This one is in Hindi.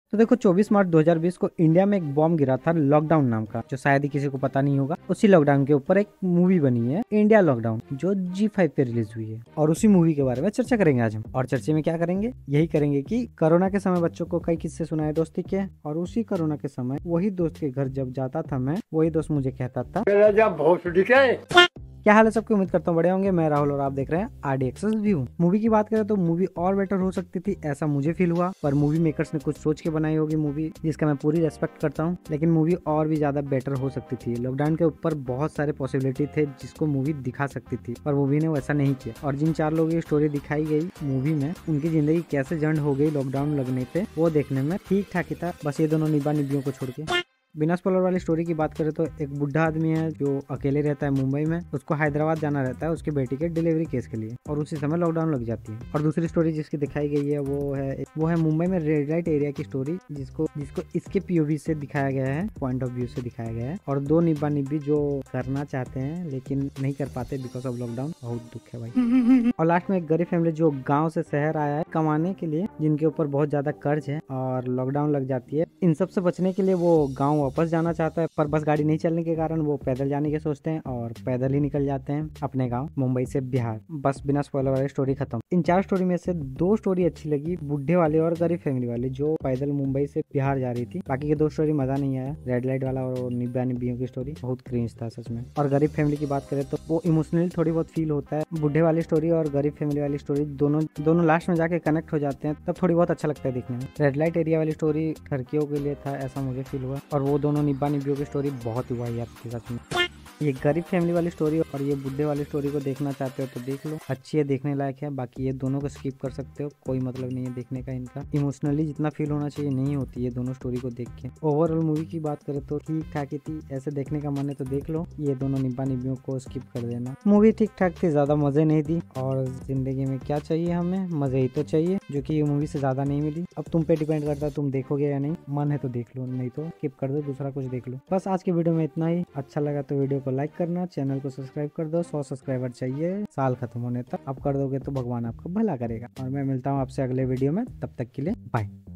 तो देखो 24 मार्च 2020 को इंडिया में एक बॉम्ब गिरा था लॉकडाउन नाम का, जो शायद ही किसी को पता नहीं होगा। उसी लॉकडाउन के ऊपर एक मूवी बनी है इंडिया लॉकडाउन, जो G5 पे रिलीज हुई है। और उसी मूवी के बारे में चर्चा करेंगे आज हम। और चर्चे में क्या करेंगे, यही करेंगे कि कोरोना के समय बच्चों को कई किस्से सुनाए दोस्ती के, और उसी कोरोना के समय वही दोस्त के घर जब जाता था मैं, वही दोस्त मुझे कहता था क्या हाल है सबकी। उम्मीद करता हूँ बड़े होंगे। मैं राहुल और आप देख रहे हैं RDX's व्यू। मूवी की बात करें तो मूवी और बेटर हो सकती थी, ऐसा मुझे फील हुआ। पर मूवी मेकर्स ने कुछ सोच के बनाई होगी मूवी, जिसका मैं पूरी रेस्पेक्ट करता हूँ। लेकिन मूवी और भी ज्यादा बेटर हो सकती थी। लॉकडाउन के ऊपर बहुत सारे पॉसिबिलिटी थे जिसको मूवी दिखा सकती थी, पर मूवी ने वैसा नहीं किया। और जिन 4 लोगों की स्टोरी दिखाई गई मूवी में, उनकी जिंदगी कैसे जंड हो गई लॉकडाउन लगने पे, वो देखने में ठीक ठाक ही था। बस ये दोनों निभा निभियों को छोड़ के। बिना स्पॉइलर वाली स्टोरी की बात करें तो एक बुढ़ा आदमी है जो अकेले रहता है मुंबई में। उसको हैदराबाद जाना रहता है उसकी बेटी के डिलीवरी केस के लिए, और उसी समय लॉकडाउन लग जाती है। और दूसरी स्टोरी जिसकी दिखाई गई है वो है मुंबई में रेड लाइट एरिया की स्टोरी, जिसको इसके POV से दिखाया गया है, पॉइंट ऑफ व्यू से दिखाया गया है। और 2 निब्बा निब्बी जो करना चाहते हैं लेकिन नहीं कर पाते बिकॉज ऑफ लॉकडाउन। बहुत दुख है भाई। और लास्ट में एक गरीब फैमिली जो गाँव से शहर आया है कमाने के लिए, जिनके ऊपर बहुत ज्यादा कर्ज है और लॉकडाउन लग जाती है। इन सब से बचने के लिए वो गाँव वापस जाना चाहता है, पर बस गाड़ी नहीं चलने के कारण वो पैदल जाने के सोचते हैं और पैदल ही निकल जाते हैं अपने गांव मुंबई से बिहार। बस बिना स्पॉइलर वाली स्टोरी खत्म। इन 4 स्टोरी में से 2 स्टोरी अच्छी लगी, बुढ़े वाले और गरीब फैमिली वाली जो पैदल मुंबई से बिहार जा रही थी। बाकी के 2 स्टोरी मजा नहीं आया, रेड लाइट वाला और निब्बा निब्बियों की स्टोरी बहुत क्रिंज था सच में। और गरीब फैमिली की बात करें तो वो इमोशनली थोड़ी बहुत फील होता है। बुढ़े वाली स्टोरी और गरीब फैमिली वाली स्टोरी दोनों लास्ट में जाके कनेक्ट हो जाते हैं, तब थोड़ी बहुत अच्छा लगता है देखने में। रेड लाइट एरिया वाली स्टोरी ठरकियों के लिए था, ऐसा मुझे फील हुआ। और वो दोनों निब्बा निब्बियों की स्टोरी बहुत ही वाहियात थी सच में। ये गरीब फैमिली वाली स्टोरी और ये बुढ़े वाली स्टोरी को देखना चाहते हो तो देख लो, अच्छी है, देखने लायक है। बाकी ये दोनों को स्किप कर सकते हो, कोई मतलब नहीं है देखने का। इनका इमोशनली जितना फील होना चाहिए नहीं होती है दोनों स्टोरी को देख के। ओवरऑल मूवी की बात करें तो ठीक ठाक ही थी, ऐसे देखने का मन है तो देख लो। ये दोनों निब्बा निब्बियों को स्किप कर देना। मूवी ठीक ठाक थी, ज्यादा मजे नहीं दी। और जिंदगी में क्या चाहिए, हमें मजे ही तो चाहिए, जो कि ये मूवी से ज्यादा नहीं मिली। अब तुम पे डिपेंड करता है तुम देखोगे या नहीं। मन है तो देख लो, नहीं तो स्किप कर दो, दूसरा कुछ देख लो। बस आज की वीडियो में इतना ही। अच्छा लगा तो वीडियो को लाइक करना, चैनल को सब्सक्राइब कर दो। 100 सब्सक्राइबर चाहिए साल खत्म होने तक। अब कर दोगे तो भगवान आपका भला करेगा। और मैं मिलता हूँ आपसे अगले वीडियो में, तब तक के लिए बाय।